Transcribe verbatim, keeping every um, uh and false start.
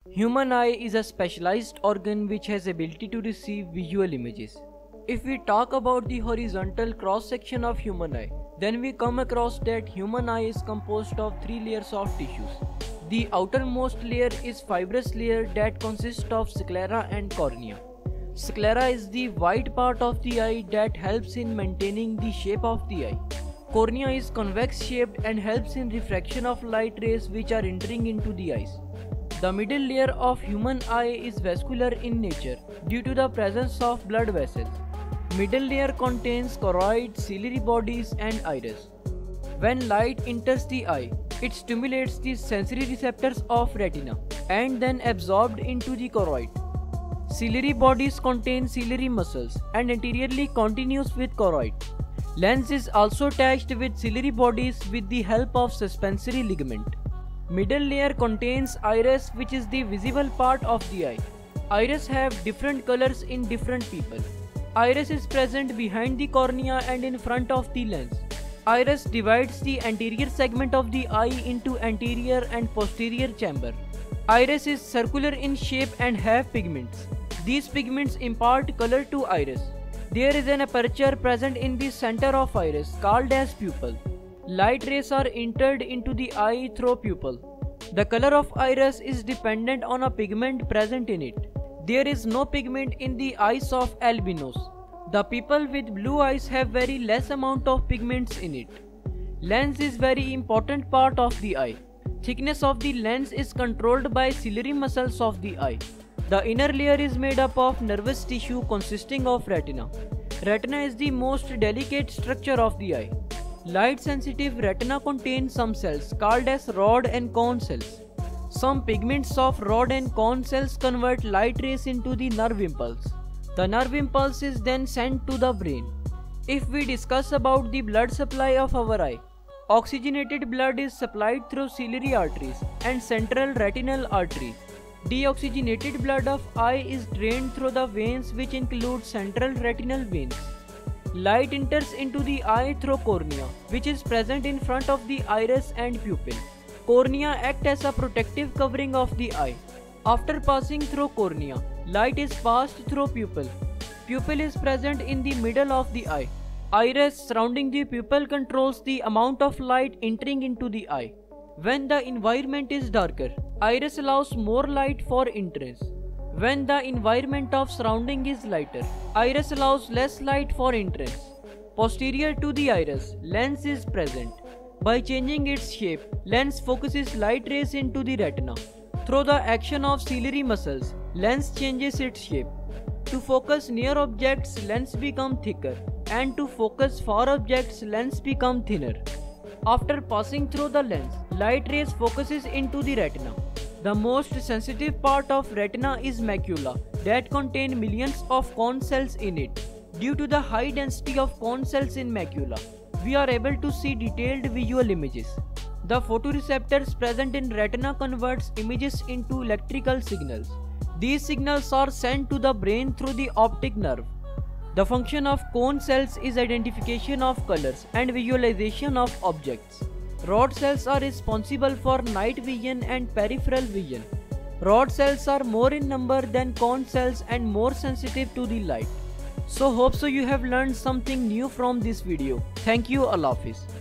Human eye is a specialized organ which has ability to receive visual images. If we talk about the horizontal cross section of human eye, then we come across that human eye is composed of three layers of tissues. The outermost layer is fibrous layer that consists of sclera and cornea. Sclera is the white part of the eye that helps in maintaining the shape of the eye. Cornea is convex shaped and helps in refraction of light rays which are entering into the eyes. The middle layer of human eye is vascular in nature due to the presence of blood vessels. Middle layer contains choroid, ciliary bodies and iris. When light enters the eye, it stimulates the sensory receptors of retina and then absorbed into the choroid. Ciliary bodies contain ciliary muscles and anteriorly continues with choroid. Lens is also attached with ciliary bodies with the help of suspensory ligament. Middle layer contains iris, which is the visible part of the eye. Iris have different colors in different people. Iris is present behind the cornea and in front of the lens. Iris divides the anterior segment of the eye into anterior and posterior chamber. Iris is circular in shape and have pigments. These pigments impart color to iris. There is an aperture present in the center of iris called as pupil. Light rays are entered into the eye through pupil. The color of iris is dependent on a pigment present in it. There is no pigment in the eyes of albinos. The people with blue eyes have very less amount of pigments in it. Lens is very important part of the eye. Thickness of the lens is controlled by ciliary muscles of the eye. The inner layer is made up of nervous tissue consisting of retina. Retina is the most delicate structure of the eye. Light sensitive retina contains some cells called as rod and cone cells. Some pigments of rod and cone cells convert light rays into the nerve impulse. The nerve impulse is then sent to the brain. If we discuss about the blood supply of our eye, oxygenated blood is supplied through ciliary arteries and central retinal artery. Deoxygenated blood of eye is drained through the veins which include central retinal veins. Light enters into the eye through cornea, which is present in front of the iris and pupil. Cornea acts as a protective covering of the eye. After passing through cornea, light is passed through pupil. Pupil is present in the middle of the eye. Iris surrounding the pupil controls the amount of light entering into the eye. When the environment is darker, iris allows more light for entrance. When the environment of surrounding is lighter, iris allows less light for entrance. Posterior to the iris, lens is present. By changing its shape, lens focuses light rays into the retina. Through the action of ciliary muscles, lens changes its shape. To focus near objects, lens become thicker, and to focus far objects, lens become thinner. After passing through the lens, light rays focuses into the retina. The most sensitive part of retina is macula that contain millions of cone cells in it. Due to the high density of cone cells in macula, we are able to see detailed visual images. The photoreceptors present in retina converts images into electrical signals. These signals are sent to the brain through the optic nerve. The function of cone cells is identification of colors and visualization of objects. Rod cells are responsible for night vision and peripheral vision. Rod cells are more in number than cone cells and more sensitive to the light. So hope so you have learned something new from this video. Thank you, Allah Hafiz.